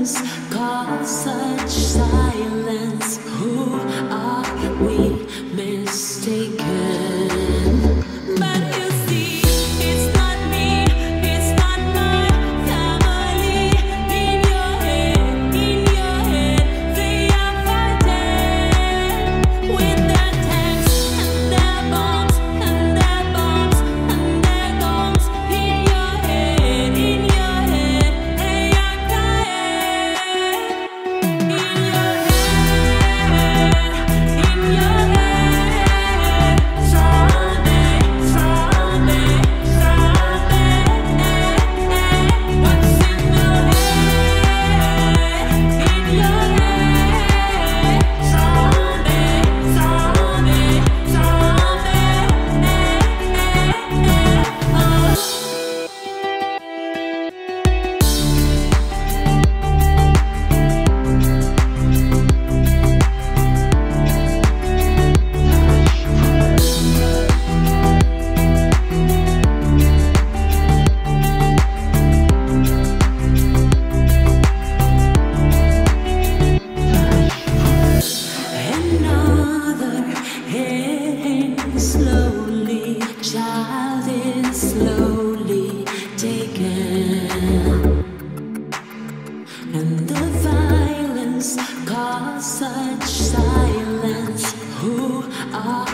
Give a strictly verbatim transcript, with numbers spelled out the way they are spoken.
violence cause such silence? Who are we mistaken? But you see, it's not me, it's not my family. In your head, in your head, they are fighting with their tanks and their bombs and their bombs and their guns. In your head, in your head, they are crying. In your head, in your head, zombie, zombie, zombie. What's in your head? In your head, zombie, zombie, another heading slowly, child is slowly taken, and the violence cause such silence. Who are